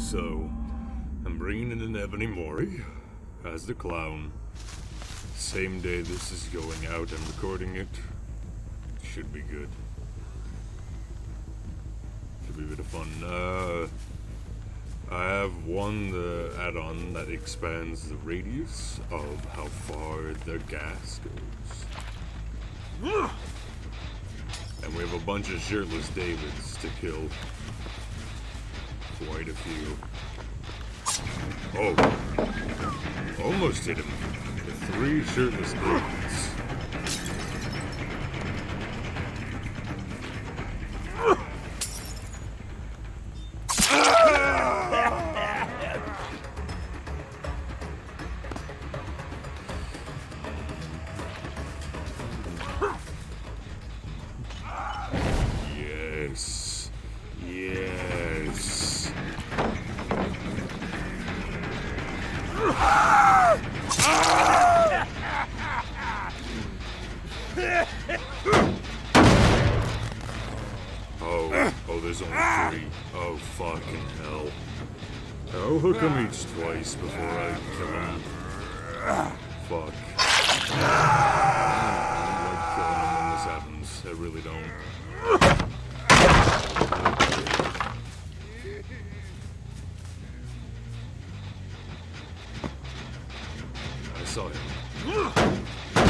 So, I'm bringing in Ebony Mori as the clown. Same day this is going out, I'm recording it. Should be good. Should be a bit of fun. I have the add-on that expands the radius of how far the gas goes. And we have a bunch of shirtless Davids to kill. Quite a few. Oh! Almost hit him. The 3 shirtless Davids. Yes. Yes. Oh, there's only 3. Oh, fucking hell. I'll hook him each twice before I kill him. Fuck. I don't like killing him when this happens. I really don't. I saw him.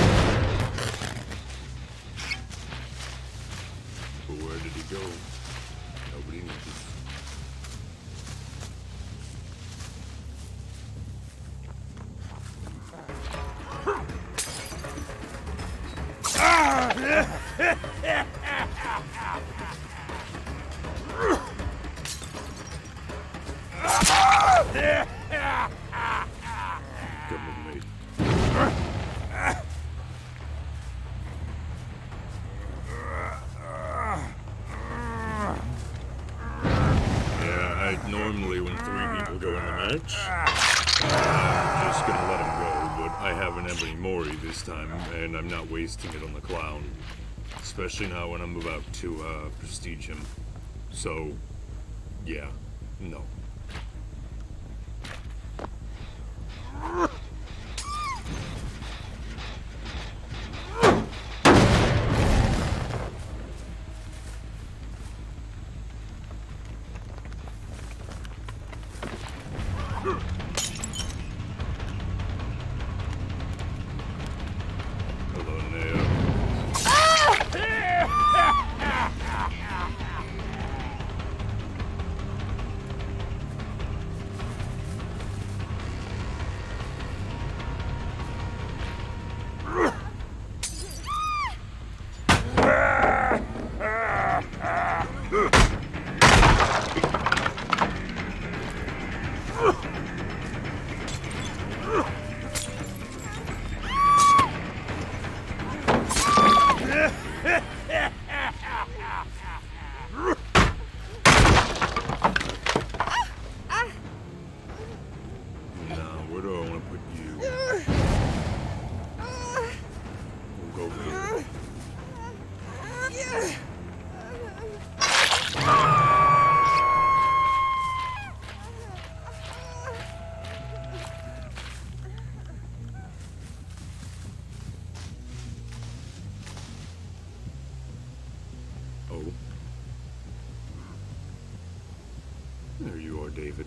But where did he go? Nobody knows. Come with me. Yeah, normally when 3 people go in a match, I'm just gonna let him go, but I have an Ebony Mori this time, and I'm not wasting it on the clown. Especially now when I'm about to prestige him. So, yeah, no. Hello, Neo. Now, where do I want to put you? We'll go for you. Oh. There you are, David.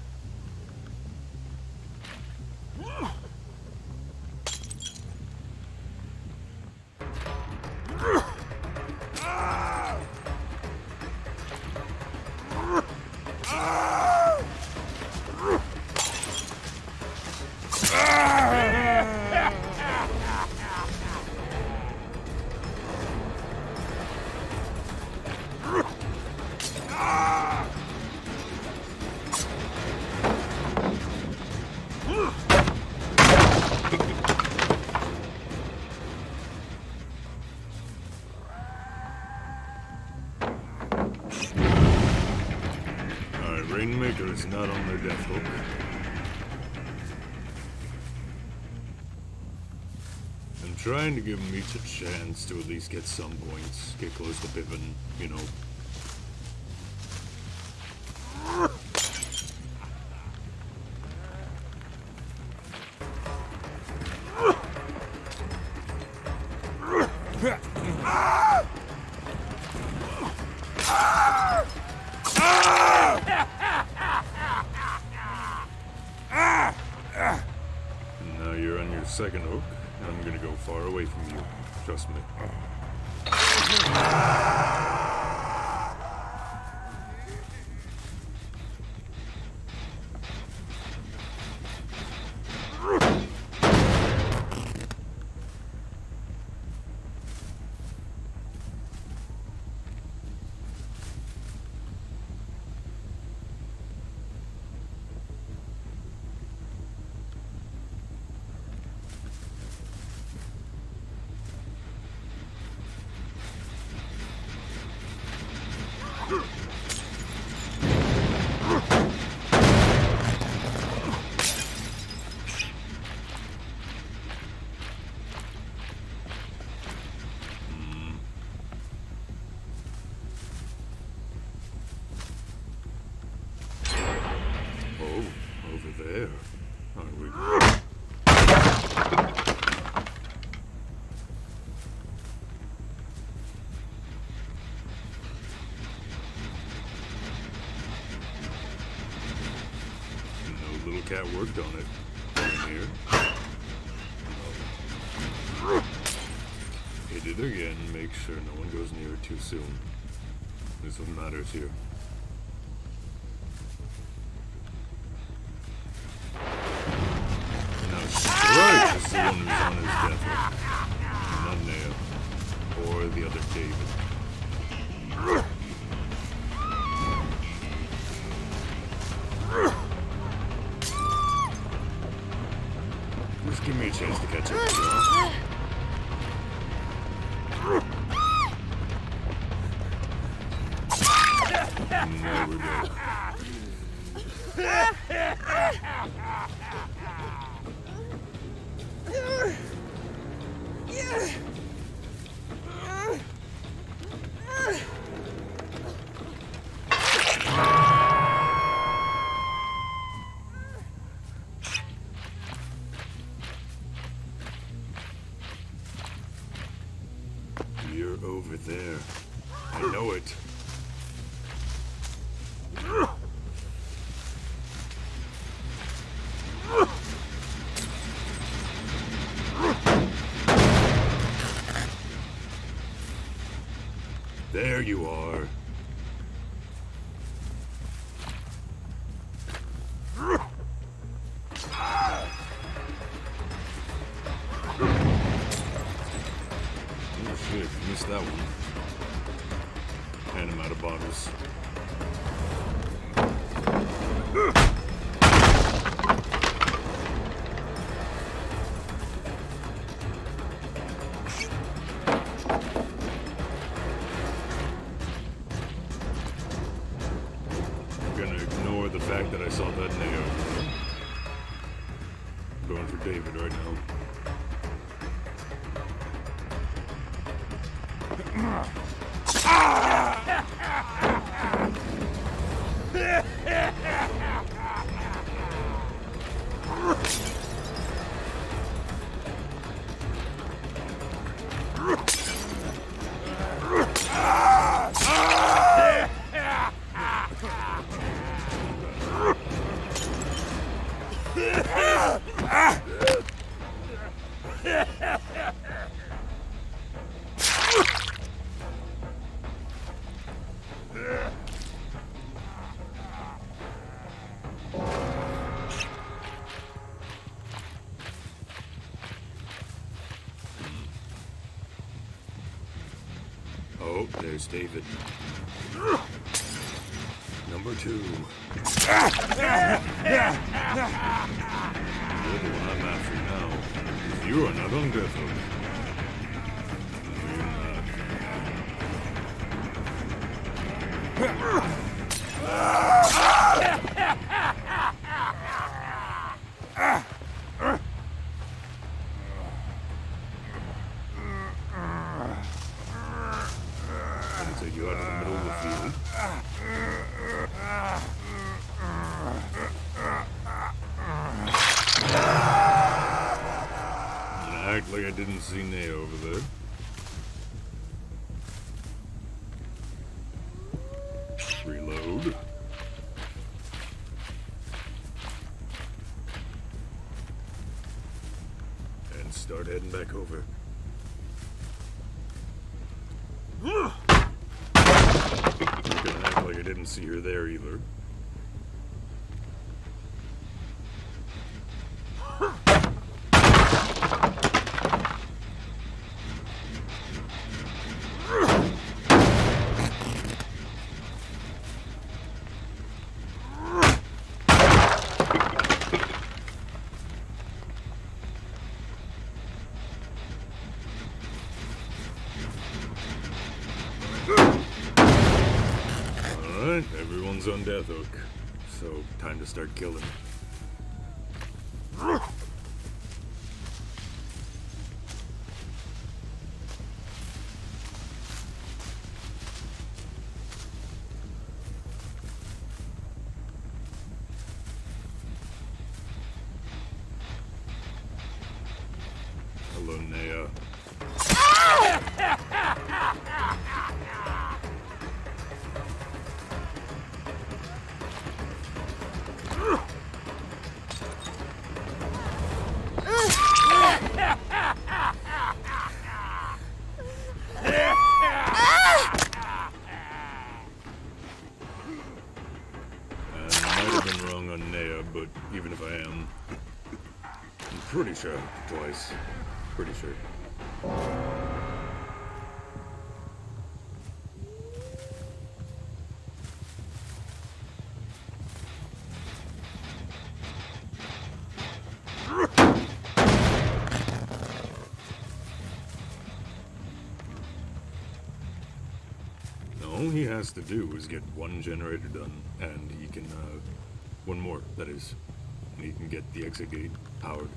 Rainmaker is not on their death hook. I'm trying to give them each a chance to at least get some points, get close to Pippin, you know. Now you're on your second hook, and I'm gonna go far away from you. Trust me. Over there. Are we? No little cat worked on it. In here. Hit it again. Make sure no one goes near it too soon. This is what matters here. Right, this is the one who's on his death row. Not Neo. Or the other David. Just give me a chance to catch up, Joe. There we go. You're over there. I know it. There you are. Oh shit, missed that one. And I'm out of bottles. Ignore the fact that I saw that Neo. I'm going for David right now. Oh, there's David. Number 2. You're the one I'm after now. You are not on death row. You're not. Take you out of the middle of the field. And act like I didn't see Neo over there. Reload. heading back over. I'm gonna act like I didn't see her there either. Alright, everyone's on death hook, so time to start killing. Hello, Nea. On Nea, but even if I am, I'm pretty sure twice. Pretty sure. All he has to do is get one generator done, and he can, one more, that is, and he can get the exit gate powered.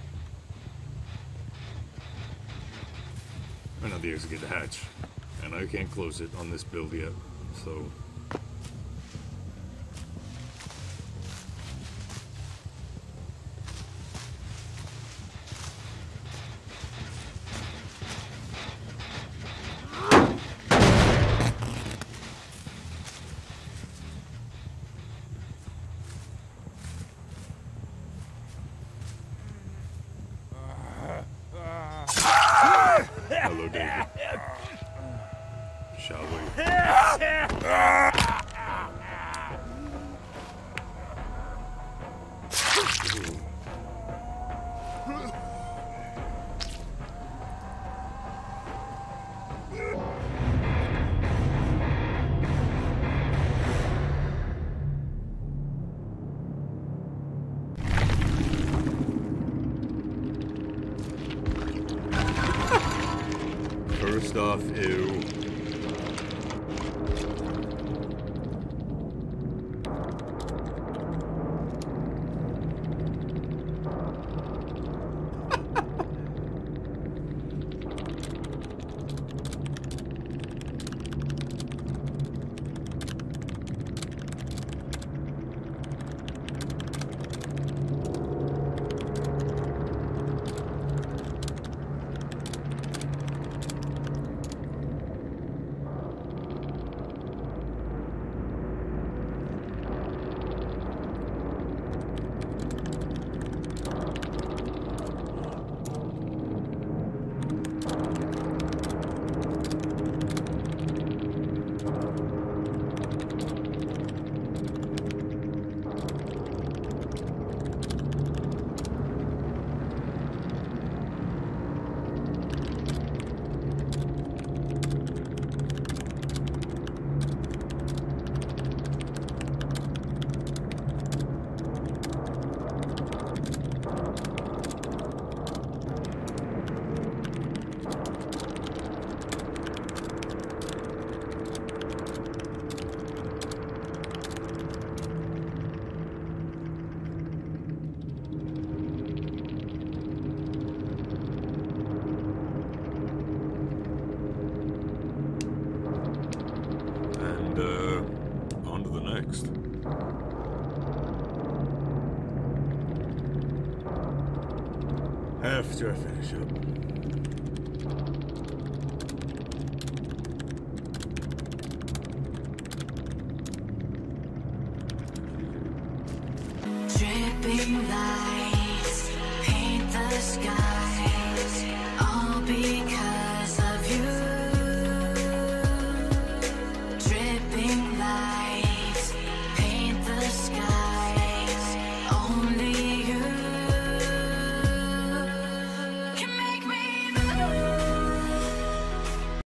Or not the exit gate, the hatch. And I can't close it on this build yet, so... Hello, David. Shall we? First off, ew. On to the next. After I finish up. Dripping light.